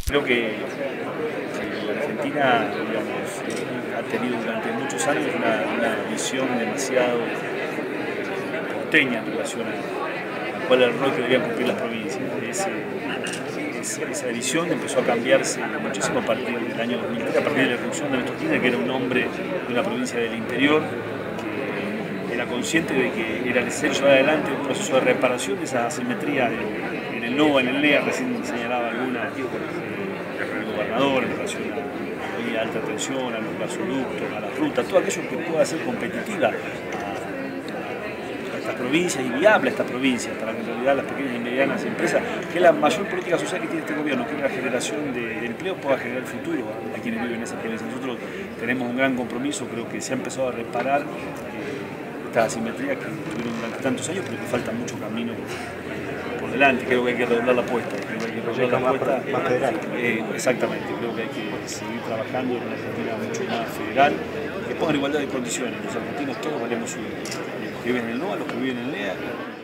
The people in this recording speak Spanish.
Creo que la Argentina, digamos, ha tenido durante muchos años una visión demasiado porteña en relación a cuál era el rol que debían cumplir las provincias. Esa visión empezó a cambiarse muchísimo a partir del año 2003, a partir de la irrupción de Néstor Kirchner, que era un hombre de una provincia del interior, que era consciente de que era necesario llevar adelante un proceso de reparación de esa asimetría en el NOA, en el NEA, recién señalaba alguna, el gobernador en relación a la vía de alta tensión, a los gasoductos, a la ruta, todo aquello que pueda ser competitiva a estas provincias y viable a estas provincias, para que en realidad las pequeñas y medianas empresas, que es la mayor política social que tiene este gobierno, que es la generación de empleo, pueda generar el futuro a quienes viven en esas provincias. Nosotros tenemos un gran compromiso, creo que se ha empezado a reparar esta asimetría que tuvieron durante tantos años, pero que falta mucho camino por delante. Creo que hay que redoblar la apuesta. Exactamente, creo que hay que seguir trabajando en una Argentina mucho más federal, que ponga en igualdad de condiciones. Los argentinos todos valemos uno. Los que viven en el NOA, los que viven en el NEA.